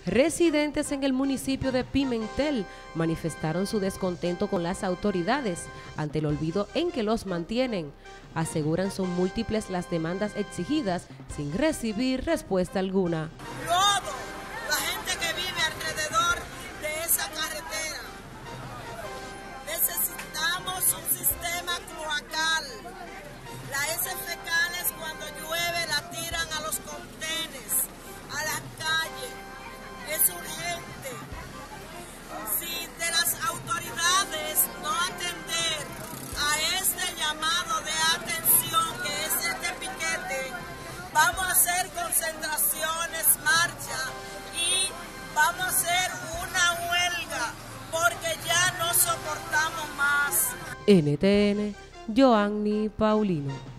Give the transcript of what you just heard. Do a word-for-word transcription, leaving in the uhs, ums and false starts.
Residentes en el municipio de Pimentel manifestaron su descontento con las autoridades ante el olvido en que los mantienen. Aseguran son múltiples las demandas exigidas sin recibir respuesta alguna. Lodo, la gente que vive alrededor de esa carretera. Necesitamos un sistema cloacal. Las heces fecales cuando llueve la tiran a los contenes, a las calles. Es urgente. Si de las autoridades no atender a este llamado de atención que es este piquete, vamos a hacer concentraciones, marcha y vamos a hacer una huelga porque ya no soportamos más. N T N, Joanny Paulino.